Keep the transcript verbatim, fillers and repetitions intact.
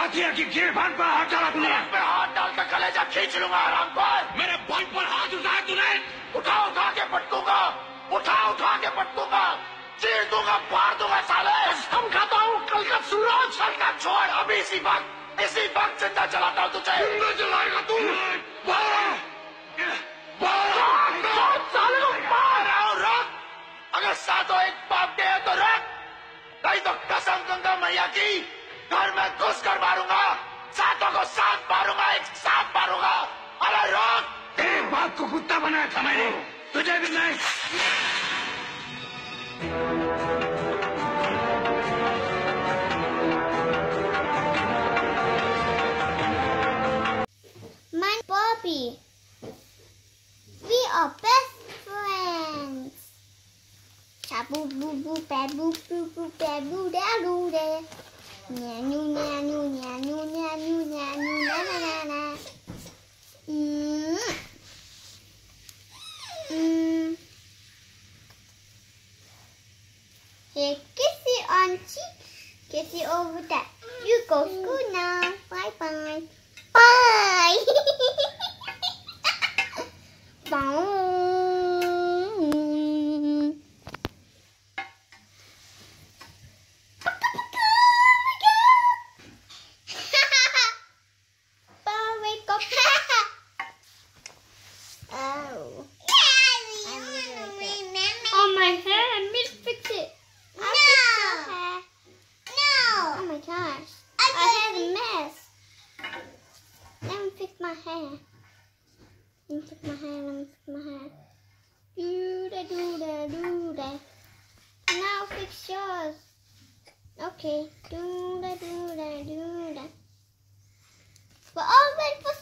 हाथिया की गिरबान पर हाथ डाला तूने। पे हाथ डालकर कलेजा खींच लूंगा आराम पर। मेरे भाई पर हाथ उठाया तूने। उठा उठा के पटकूंगा, उठा उठा के पटकूंगा, चीर दूंगा, फाड़ दूंगा साले। हम खाता हूँ कल का सूरज। कल का छोड़, अभी इसी वक्त इसी वक्त जिंदा जलाता हूँ तुझे। जिंदा जलाएगा तू। साले को मार रहा हूँ, रख। अगर सातों एक बाप के है तो रख, नहीं तो कसम गंगा मैया की घर में घुस कर मारूंगा। सातों को साथ मारूंगा, एक साथ मारूंगा। अरे रोक। एक बाप को कुत्ता बनाया था मैंने, तुझे भी मैं। My Bobby, we are best friends. Shabu boo boo ba boo boo boo ba boo da doo da. Nya nu nya nu nya nu nya nu nya nu na na na na. Mm. Mm. Hey, kissy on cheek, kissy over that. You go school now. Bye bye. Bye. Bye. Oh. Oh, my hair. Miss, fix it. I'll fix your hair. No. Oh my gosh. I had a mess. Let me fix my hair. Let me fix my hair. Let me fix my hair. Do da do da do da. Now fix yours. Okay. Do da do da do da. We're all ready for